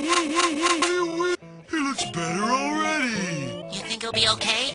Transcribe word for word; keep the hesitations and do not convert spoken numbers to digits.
He looks better already. You think he'll be okay?